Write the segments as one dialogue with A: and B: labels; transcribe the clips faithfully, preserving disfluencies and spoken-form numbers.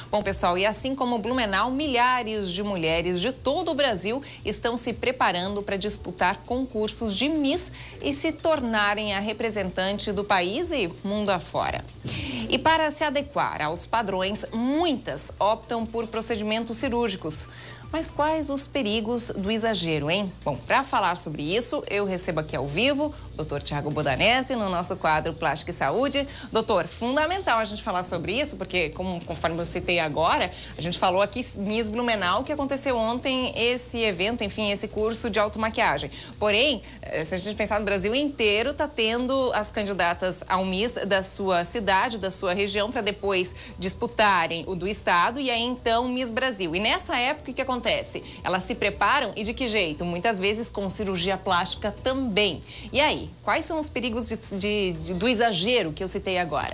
A: Bom, pessoal, e assim como Blumenau, milhares de mulheres de todo o Brasil estão se preparando para disputar concursos de Miss e se tornarem a representante do país e mundo afora. E para se adequar aos padrões, muitas optam por procedimentos cirúrgicos. Mas quais os perigos do exagero, hein? Bom, para falar sobre isso, eu recebo aqui ao vivo o doutor Thiago Bodanese no nosso quadro Plástica e Saúde. Doutor, fundamental a gente falar sobre isso, porque, como, conforme eu citei agora, a gente falou aqui Miss Blumenau, que aconteceu ontem esse evento, enfim, esse curso de automaquiagem. Porém, se a gente pensar no Brasil inteiro, tá tendo as candidatas ao Miss da sua cidade, da sua região, para depois disputarem o do estado e aí então Miss Brasil. E nessa época, o que acontece? Acontece. Elas se preparam e de que jeito? Muitas vezes com cirurgia plástica também. E aí, quais são os perigos de, de, de, do exagero que eu citei agora?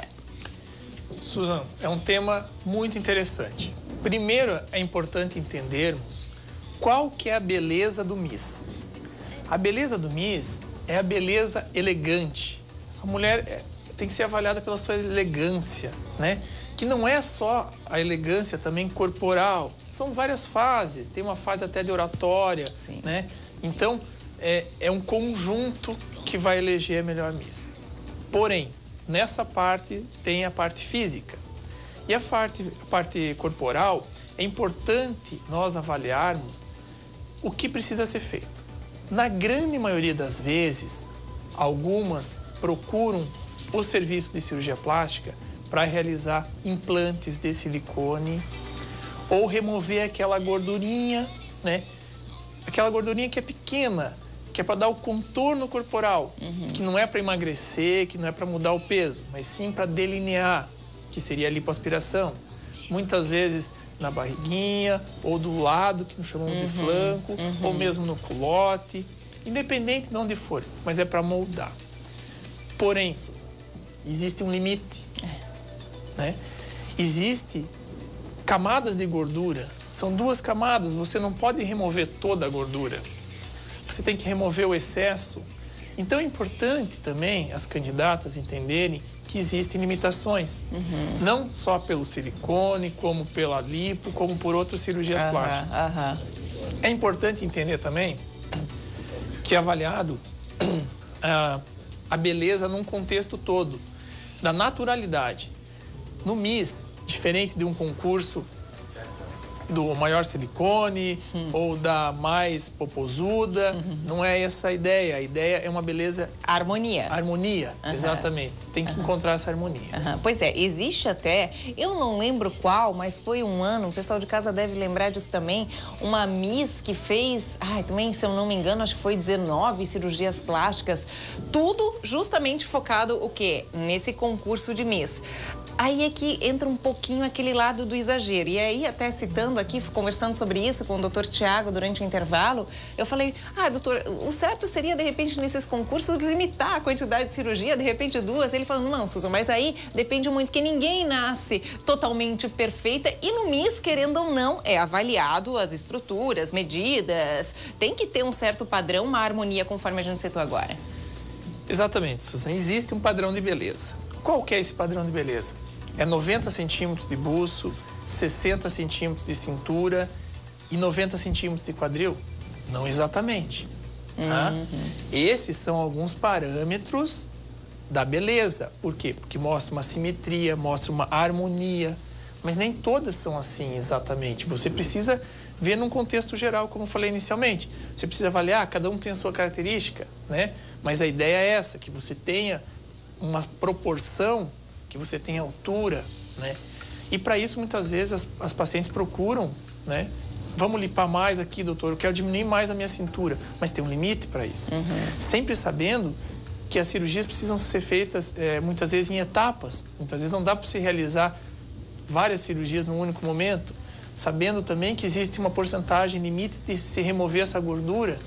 B: Susan, é um tema muito interessante. Primeiro, é importante entendermos qual que é a beleza do Miss. A beleza do Miss é a beleza elegante. A mulher é, tem que ser avaliada pela sua elegância, né? Que não é só a elegância também corporal, são várias fases, tem uma fase até de oratória, Sim. né? Então, é, é um conjunto que vai eleger a melhor Miss. Porém, nessa parte tem a parte física. E a parte, a parte corporal, é importante nós avaliarmos o que precisa ser feito. Na grande maioria das vezes, algumas procuram o serviço de cirurgia plástica para realizar implantes de silicone ou remover aquela gordurinha, né? Aquela gordurinha que é pequena, que é para dar o contorno corporal, uhum. que não é para emagrecer, que não é para mudar o peso, mas sim para delinear, que seria a lipoaspiração. Muitas vezes na barriguinha ou do lado, que nós chamamos uhum. de flanco, uhum. ou mesmo no culote, independente de onde for, mas é para moldar. Porém, Susan, existe um limite. Né? Existe camadas de gordura, são duas camadas, você não pode remover toda a gordura, você tem que remover o excesso. Então é importante também as candidatas entenderem que existem limitações, uhum. não só pelo silicone, como pela lipo, como por outras cirurgias uhum, plásticas. Uhum. É importante entender também que é avaliado a, a beleza num contexto todo, da naturalidade. No Miss, diferente de um concurso do maior silicone hum. ou da mais popozuda, uhum. não é essa a ideia. A ideia é uma beleza...
A: Harmonia.
B: Harmonia, uhum. exatamente. Tem que uhum. encontrar essa harmonia.
A: Uhum. Pois é, existe até, eu não lembro qual, mas foi um ano, o pessoal de casa deve lembrar disso também, uma Miss que fez, ai, também, se eu não me engano, acho que foi dezenove cirurgias plásticas, tudo justamente focado, o quê? Nesse concurso de Miss. Aí é que entra um pouquinho aquele lado do exagero. E aí, até citando aqui, conversando sobre isso com o doutor Thiago durante o intervalo, eu falei, ah, doutor, o certo seria, de repente, nesses concursos, limitar a quantidade de cirurgia, de repente duas. Ele falou, não, Susan, mas aí depende muito, porque ninguém nasce totalmente perfeita. E no Miss, querendo ou não, é avaliado as estruturas, medidas, tem que ter um certo padrão, uma harmonia, conforme a gente citou agora.
B: Exatamente, Susan. Existe um padrão de beleza. Qual que é esse padrão de beleza? É noventa centímetros de buço, sessenta centímetros de cintura e noventa centímetros de quadril? Não exatamente. Tá? Uhum. Esses são alguns parâmetros da beleza. Por quê? Porque mostra uma simetria, mostra uma harmonia. Mas nem todas são assim exatamente. Você precisa ver num contexto geral, como eu falei inicialmente. Você precisa avaliar, cada um tem a sua característica, né? Mas a ideia é essa, que você tenha uma proporção, que você tenha altura, né? E para isso, muitas vezes, as, as pacientes procuram, né? Vamos limpar mais aqui, doutor, eu quero diminuir mais a minha cintura. Mas tem um limite para isso. Uhum. Sempre sabendo que as cirurgias precisam ser feitas, é, muitas vezes, em etapas. Muitas vezes não dá para se realizar várias cirurgias num único momento. Sabendo também que existe uma porcentagem limite de se remover essa gordura,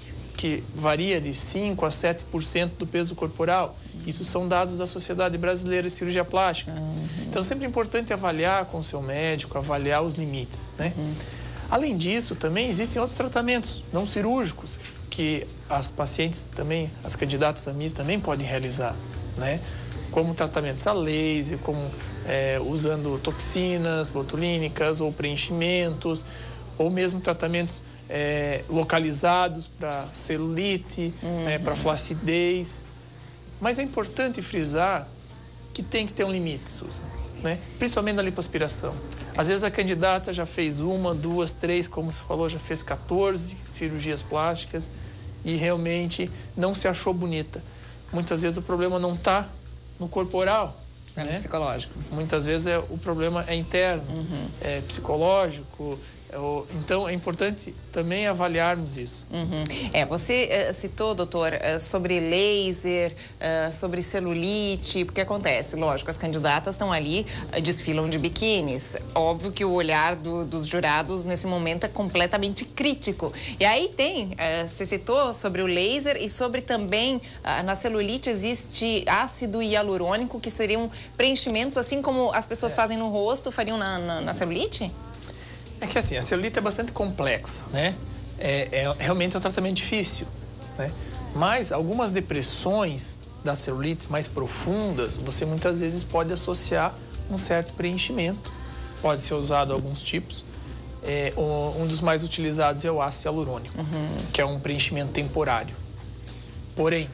B: que varia de cinco a sete por cento do peso corporal. Isso são dados da Sociedade Brasileira de Cirurgia Plástica. Uhum. Então, sempre é importante avaliar com o seu médico, avaliar os limites, né? Uhum. Além disso, também existem outros tratamentos não cirúrgicos que as pacientes também, as candidatas a Miss também podem realizar, né? como tratamentos a laser, como é, usando toxinas botulínicas ou preenchimentos, ou mesmo tratamentos é, localizados para celulite, uhum. é, para flacidez. Mas é importante frisar que tem que ter um limite, Susan, né? Principalmente na lipoaspiração. Às vezes a candidata já fez uma, duas, três, como você falou, já fez quatorze cirurgias plásticas e realmente não se achou bonita. Muitas vezes o problema não está no corporal,
A: é
B: né?
A: Psicológico.
B: Muitas vezes é, o problema é interno, uhum. é psicológico. Então, é importante também avaliarmos isso.
A: Uhum. É, você uh, citou, doutor, uh, sobre laser, uh, sobre celulite, porque acontece, lógico, as candidatas estão ali, uh, desfilam de biquínis. Óbvio que o olhar do, dos jurados nesse momento é completamente crítico. E aí tem, uh, você citou sobre o laser e sobre também, uh, na celulite existe ácido hialurônico, que seriam preenchimentos, assim como as pessoas é. fazem no rosto, fariam na, na, na celulite?
B: É que assim, a celulite é bastante complexa, né? É, é realmente é um tratamento difícil, né? Mas algumas depressões da celulite mais profundas, você muitas vezes pode associar um certo preenchimento. Pode ser usado alguns tipos. É, um dos mais utilizados é o ácido hialurônico, uhum. que é um preenchimento temporário. Porém,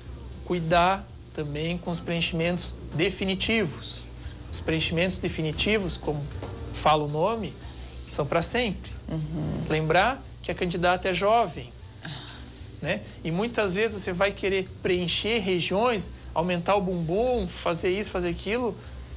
B: cuidar também com os preenchimentos definitivos. Os preenchimentos definitivos, como fala o nome, são para sempre. Uhum. Lembrar que a candidata é jovem, né? E muitas vezes você vai querer preencher regiões, aumentar o bumbum, fazer isso, fazer aquilo.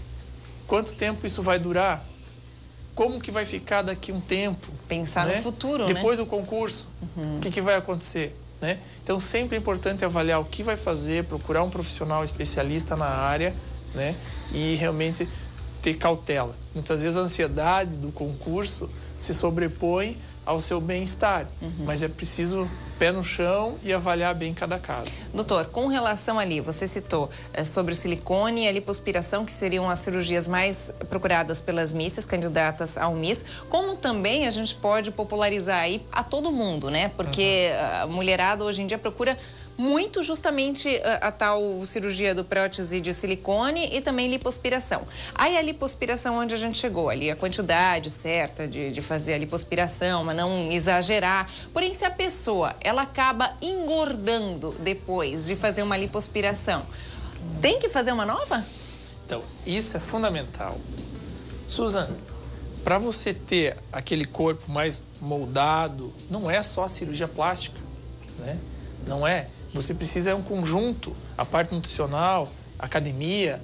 B: Quanto tempo isso vai durar? Como que vai ficar daqui um tempo?
A: Pensar né? no futuro,
B: Depois
A: né?
B: do concurso, uhum. o que, que vai acontecer? Né? Então, sempre é importante avaliar o que vai fazer, procurar um profissional especialista na área, né? E realmente ter cautela. Muitas vezes a ansiedade do concurso se sobrepõe ao seu bem-estar, uhum. mas é preciso pé no chão e avaliar bem cada caso.
A: Doutor, com relação ali, você citou é, sobre o silicone e a lipoaspiração, que seriam as cirurgias mais procuradas pelas misses, candidatas ao Miss, como também a gente pode popularizar aí a todo mundo, né? Porque uhum. a mulherada hoje em dia procura muito justamente a, a tal cirurgia do prótese de silicone e também lipoaspiração. Aí a lipoaspiração onde a gente chegou ali, a quantidade certa de, de fazer a lipoaspiração, mas não exagerar. Porém, se a pessoa, ela acaba engordando depois de fazer uma lipoaspiração, tem que fazer uma nova?
B: Então, isso é fundamental. Susan, para você ter aquele corpo mais moldado, não é só a cirurgia plástica, né? Não é. Você precisa é um conjunto, a parte nutricional, academia.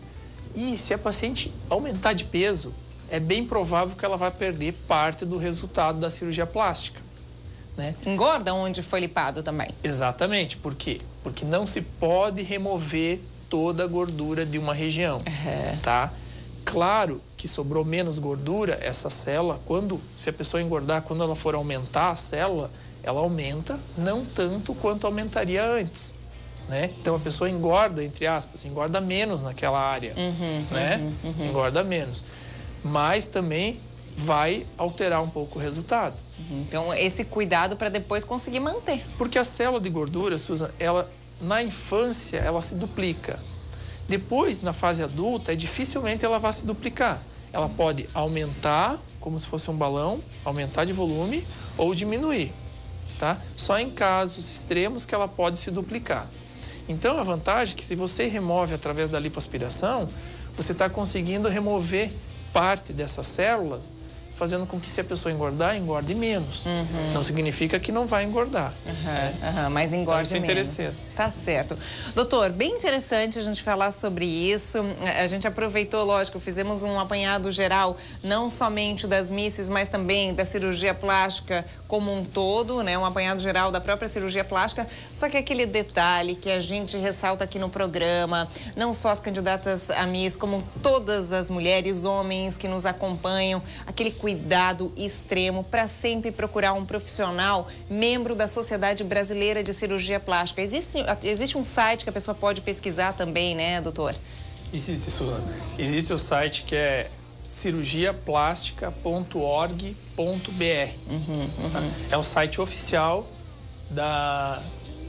B: E se a paciente aumentar de peso, é bem provável que ela vai perder parte do resultado da cirurgia plástica, né?
A: Engorda onde foi lipado também.
B: Exatamente. Por quê? Porque não se pode remover toda a gordura de uma região, uhum. tá? Claro que sobrou menos gordura, essa célula, quando, se a pessoa engordar, quando ela for aumentar a célula, ela aumenta não tanto quanto aumentaria antes, né? Então a pessoa engorda, entre aspas, engorda menos naquela área, uhum, né? Uhum, uhum. Engorda menos, mas também vai alterar um pouco o resultado.
A: Uhum. Então esse cuidado para depois conseguir manter.
B: Porque a célula de gordura, Susan, ela na infância ela se duplica. Depois, na fase adulta, é dificilmente ela vai se duplicar. Ela pode aumentar, como se fosse um balão, aumentar de volume ou diminuir. Tá? Só em casos extremos que ela pode se duplicar. Então, a vantagem é que se você remove através da lipoaspiração, você está conseguindo remover parte dessas células, fazendo com que se a pessoa engordar, engorde menos. Uhum. Não significa que não vai engordar. Uhum,
A: né? Uhum, mas engorde
B: então,
A: menos.
B: Isso é interessante.
A: Tá certo. Doutor, bem interessante a gente falar sobre isso. A gente aproveitou, lógico, fizemos um apanhado geral, não somente das misses, mas também da cirurgia plástica como um todo, né? Um apanhado geral da própria cirurgia plástica. Só que aquele detalhe que a gente ressalta aqui no programa, não só as candidatas a Miss, como todas as mulheres, homens que nos acompanham, aquele cuidado extremo para sempre procurar um profissional, membro da Sociedade Brasileira de Cirurgia Plástica. Existe, existe um site que a pessoa pode pesquisar também, né, doutor?
B: Existe, Suzana. Existe o site que é cirurgia plástica ponto org ponto br. Uhum, uhum. Tá? É o site oficial da,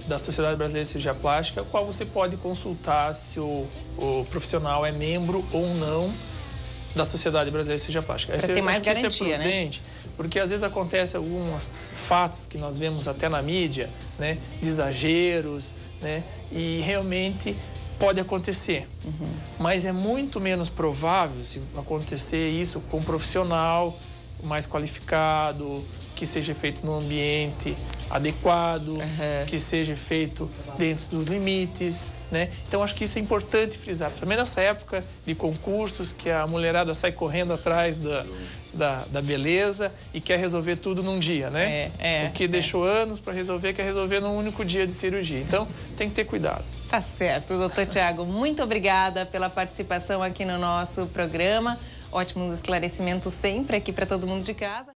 B: da Sociedade Brasileira de Cirurgia Plástica, qual você pode consultar se o, o profissional é membro ou não da Sociedade Brasileira de Cirurgia Plástica.
A: Para ter mais garantia,
B: isso é prudente, né? Porque às vezes acontece alguns fatos que nós vemos até na mídia, né, de exageros, né, e realmente pode acontecer. Uhum. Mas é muito menos provável se acontecer isso com um profissional mais qualificado, que seja feito num ambiente adequado, uhum. que seja feito dentro dos limites, né? Então, acho que isso é importante frisar. Também nessa época de concursos, que a mulherada sai correndo atrás da, da, da beleza e quer resolver tudo num dia, né? É, é, o que é. deixou anos para resolver, quer resolver num único dia de cirurgia. Então, tem que ter cuidado.
A: Tá certo, doutor Tiago. Muito obrigada pela participação aqui no nosso programa. Ótimos esclarecimentos sempre aqui para todo mundo de casa.